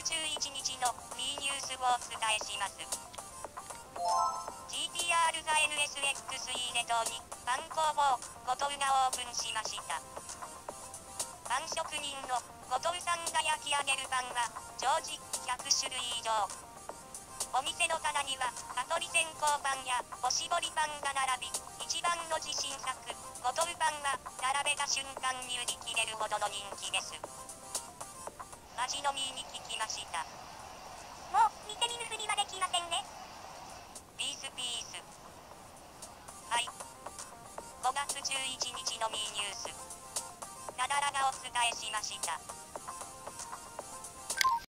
11日の B ニュースをお伝えします。GTR が NSX レトにパン工房ゴトウがオープンしました。パン職人のゴトウさんが焼き上げるパンは常時100種類以上。お店の棚には蚊取り線香パンやおしぼりパンが並び、一番の自信作ゴトウパンは並べた瞬間に売り切れるほどの人気です。味のみに聞きました。 もう見て見ぬふりは